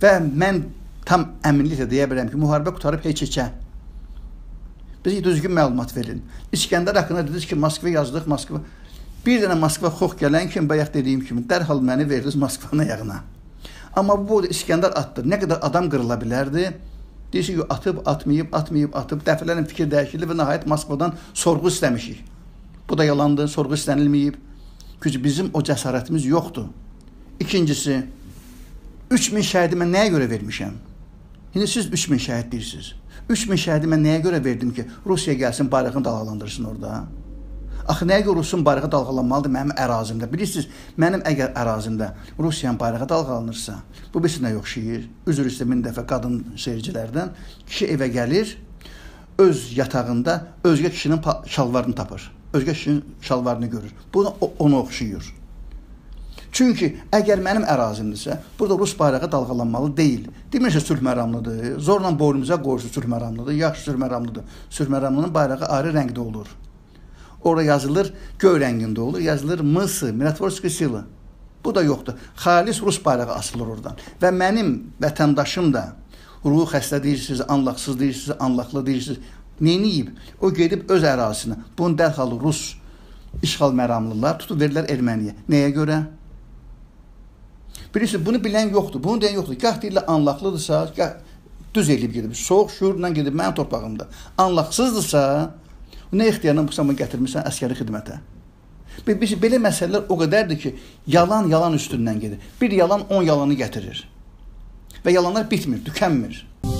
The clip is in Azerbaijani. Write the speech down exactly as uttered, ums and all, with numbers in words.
Və mən tam əminliklə deyə bilirəm ki, müharibə qutarıb heç keçə. Bizə düzgün məlumat verin. İskəndər haqqında dediniz ki, Moskva yazdıq, Moskva. Bir dənə Moskva xox gələn kimi, bayaq dediyim kimi, dərhal məni verdiniz Moskvanın ayağına. Amma bu İskəndər atdı. Nə qədər adam qırıla bilərdi? Deyirsə ki, atıb, atmayıb, atmayıb, atıb. Dəfələrin fikir dəyişildi və nəhayət Moskvadan sorğu istəmişik. Bu da yalandır, sorğu istənilməyib. Çünki bizim o cəsarətimiz yoxdur. İkincisi, üç min şəhidi mən nəyə görə vermişəm? İndi siz üç min şəhid deyirsiniz. üç min şəhidi mən nəyə görə verdim ki, Rusiya gəlsin, bayrağını dalğalandırsın orada? Axı nəyə görə Rusun bayrağı dalğalanmalıdır mənim ərazimdə? Bilirsiniz, mənim əgər ərazimdə Rusiyanın bayrağı dalğalanırsa, bu bir sinə yoxşayır. Üzr istəyir min dəfə qadın seyircilərdən. Kişi evə gəlir, öz yatağında özgə kişinin şalvarını tapır. Özgə kişinin şalvarını görür. Bu onu oxşayır. Çünki əgər mənim ərazimdirsə, burada Rus bayrağı dalğalanmalı deyil. Demirsə sülh məramlıdır, zorla boynumuza qoyursa sülh məramlıdır, yaxşı sülh məramlıdır. Sülh məramlının bayrağı ayrı rəngdə olur. Orada yazılır, göy rəngində olur, yazılır Mısı, Mirotvorskoy sili. Bu da yoxdur. Xalis Rus bayrağı asılır oradan. Və mənim vətəndaşım da ruhu xəstə deyirsiniz, anlaqsız deyirsiniz, anlaqlı deyirsiniz. Neyniyib? O gedib öz ərazisinə. Bunu dərhal Rus işğal məramlılar tutub verirlər Erməniyə. Nəyə görə? Bilirsiniz, bunu bilən yoxdur, bunu deyən yoxdur. Gah deyirlər anlaqlıdırsa, gah düz eləyib gedib. Soğuk şuurla gedib mənim torpağımda. Anlaqsızdırsa, nə ixtiyarla bu zaman gətirmişsən əskəri xidmətə. Belə məsələlər o qədərdir ki, yalan yalan üstündən gedir. Bir yalan on yalanı gətirir. Və yalanlar bitmir, tükənmir.